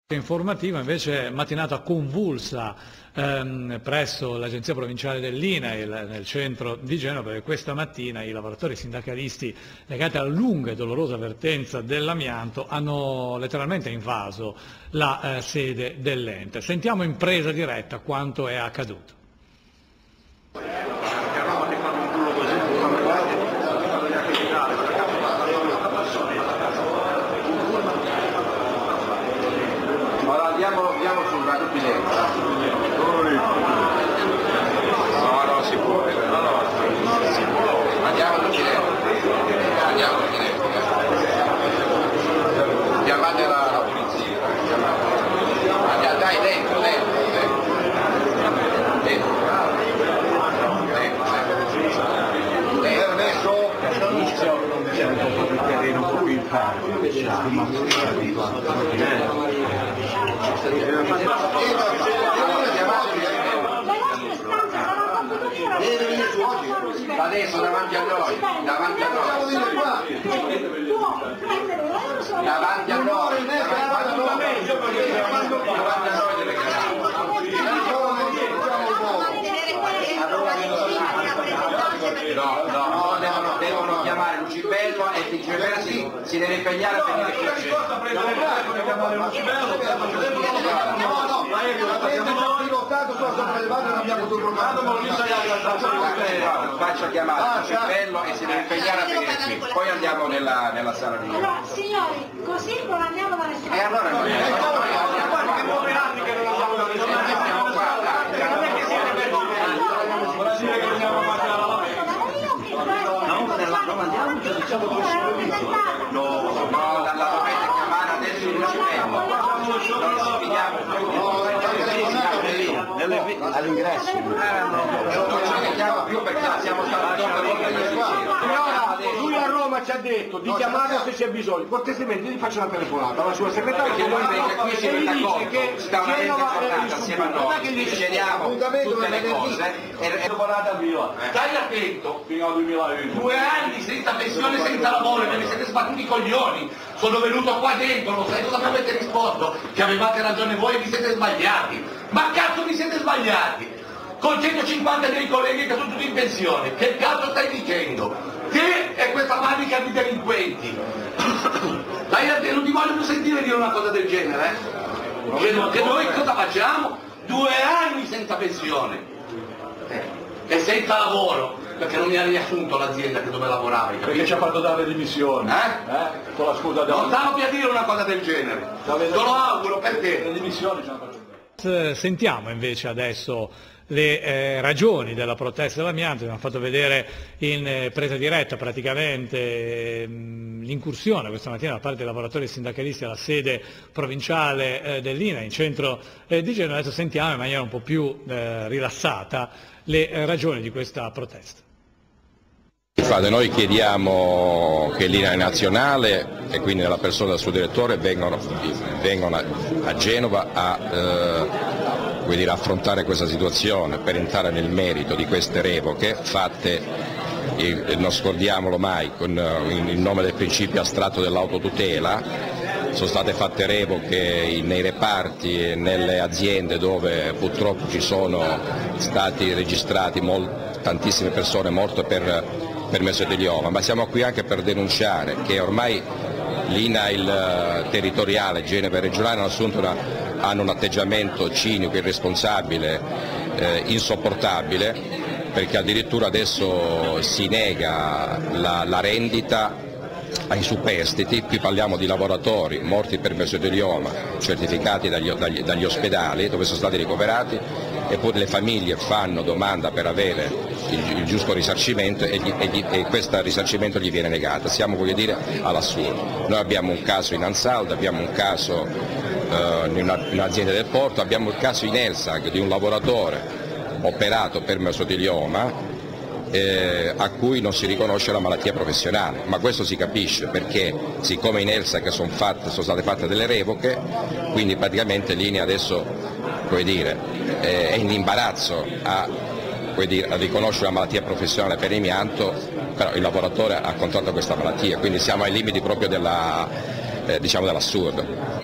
Informativa invece mattinata convulsa presso l'Agenzia Provinciale dell'INAIL nel centro di Genova, perché questa mattina i lavoratori sindacalisti legati alla lunga e dolorosa vertenza dell'amianto hanno letteralmente invaso la sede dell'ente. Sentiamo in presa diretta quanto è accaduto. Andiamo sul radiopilenza. No, si può. Andiamo sul Pilenza. Chiamate la polizia. Andiamo, dai, dentro. Adesso inizio un po' più terreno, un po' più in adesso davanti a noi, davanti a noi no, devono chiamare Lucibello e Lucibello si deve impegnare a venire qui. Faccia chiamare Lucibello e si deve impegnare a venire qui. Poi andiamo nella sala di... Allora, signori, così non andiamo dalle strade. E allora non andiamo, diciamo così. No, la dovete chiamare adesso il Lucibello. All'ingresso. Non ci chiama più perché siamo stati lui a Roma ci ha detto di chiamarlo se c'è bisogno, cortesemente gli faccio una telefonata alla sua segretaria perché noi venga qui si mette d'accordo, sta una mente giornata assieme a noi, decidiamo tutte le cose e telefonata al mio. Stai attento, Fino al 2001. 2 anni senza pensione, senza lavoro, e vi siete sbattuti i coglioni. Sono venuto qua dentro, lo sai cosa mi avete risposto? Che avevate ragione voi e vi siete sbagliati. Ma cazzo vi siete sbagliati? Con 150 miei colleghi che sono tutti in pensione, che cazzo stai dicendo? Te e questa fabbrica di delinquenti. Dai, non ti voglio più sentire dire una cosa del genere, eh? Che noi cosa facciamo? 2 anni senza pensione e senza lavoro, perché non mi ha riassunto l'azienda che dove lavoravi. Perché ci ha fatto dare le dimissioni. Con la scusa Non stavo più a dire una cosa del genere. Te lo auguro, perché? Le dimissioni ci hanno fatto dare. Sentiamo invece adesso le ragioni della protesta dell'amianto. Abbiamo fatto vedere in presa diretta praticamente l'incursione questa mattina da parte dei lavoratori sindacalisti alla sede provinciale dell'INAIL in centro di Genova. Adesso sentiamo in maniera un po' più rilassata le ragioni di questa protesta. Infatti noi chiediamo che l'INAIL nazionale e quindi nella persona del suo direttore vengano a Genova a affrontare questa situazione per entrare nel merito di queste revoche fatte, non scordiamolo mai, in nome del principio astratto dell'autotutela. Sono state fatte revoche nei reparti e nelle aziende dove purtroppo ci sono stati registrati tantissime persone morte per mesotelioma, ma siamo qui anche per denunciare che ormai l'INAIL territoriale, Genova e regionale hanno un atteggiamento cinico, irresponsabile, insopportabile, perché addirittura adesso si nega la rendita ai superstiti. Qui parliamo di lavoratori morti per mesotelioma certificati dagli ospedali dove sono stati ricoverati, eppure le famiglie fanno domanda per avere il giusto risarcimento e questo risarcimento gli viene negato. Siamo, voglio dire, all'assurdo. Noi abbiamo un caso in Ansaldo, abbiamo un caso in un'azienda del porto, abbiamo il caso in Elsag di un lavoratore operato per mesotelioma a cui non si riconosce la malattia professionale, ma questo si capisce perché siccome in Elsag sono state fatte delle revoche, quindi praticamente l'INAIL adesso, vuol dire, è in imbarazzo a riconoscere la malattia professionale per amianto, però il lavoratore ha contratto questa malattia, quindi siamo ai limiti proprio dell'assurdo.